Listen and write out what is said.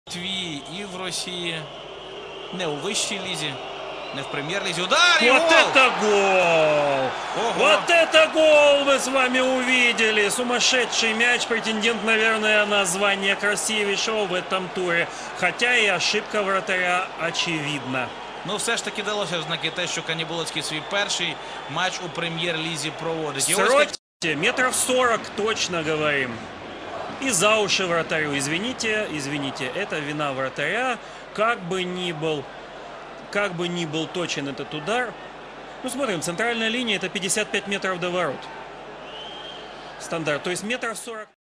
Твій і в Росії, не у вищій лізі, не в прем'єр-лізі. Удар и Вот гол! это гол! Ого! Вот это гол мы с вами увидели! Сумасшедший мяч, претендент, наверное, на звание красивейшего в этом туре. Хотя и ошибка вратаря очевидна. Ну, все ж таки далося знаки те, що Канібулецький свій перший матч у прем'єр-лізі проводить. І ось Срочте, метров 40 точно говорим. И за уши вратарю. Извините, это вина вратаря. Как бы ни был точен этот удар. Ну, смотрим, центральная линия — это 55 метров до ворот. Стандарт, то есть метров 40.